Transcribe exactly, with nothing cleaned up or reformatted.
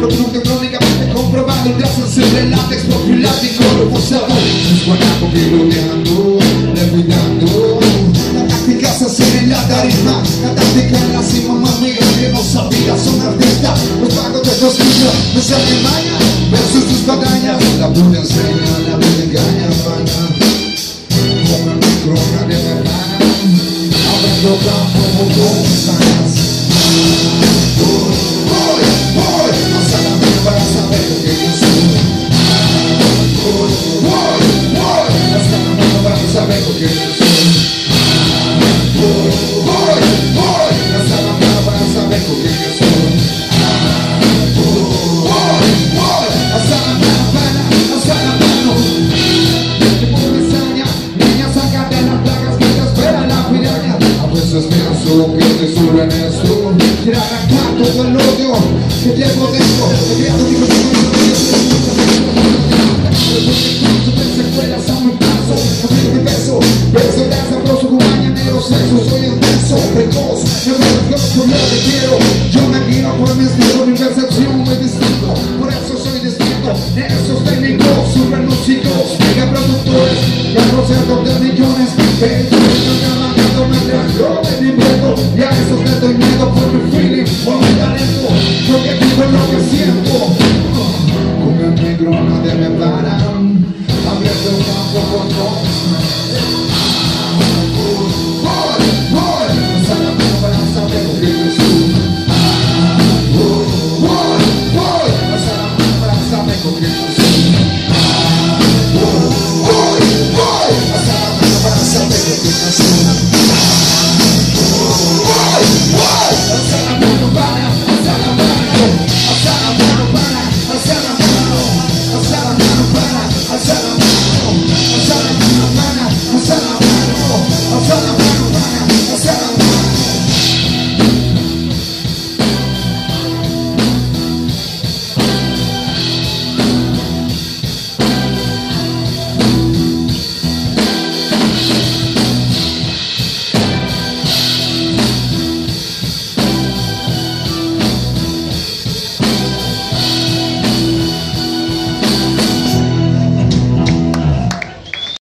producto crónicamente comprobado, gracias sobre látex, profilático, reforzado. Es guanaco piloteando, cuidando. La táctica se hace en la tarima, la táctica en la cima, mami, que no sabía, son artistas, los pagos de dos niños, me salen maña, versus tus padañas. La buena enseña, la buena engaña, pana. Con mi crona de verdad, abriendo campo como manzanas. Voy, voy, pasa la mía para saber lo que yo soy. Voy, voy, voy, pasa la mía para saber lo que yo soy. Voy, voy, voy, pasa la mía para saber lo que yo soy. Voy, voy, pasa la mía para, pasa la mano. Vete por mi saña, niña, sácate las plagas que te espera la piraña. A veces pienso que te suben esto. Quiero arrancar todo el odio que llevo dentro. He creado mi contenido de Dios. Tus secuelas a mi paso, no mi beso. Beso tan sabroso como mañanero sexo. Soy intenso, precoz, yo me reflejo por lo que quiero. Yo me guío por mi estilo, mi percepción muy distinto. Por eso soy distinto, esos técnicos, super músicos, mega productores, ya no sé de millones.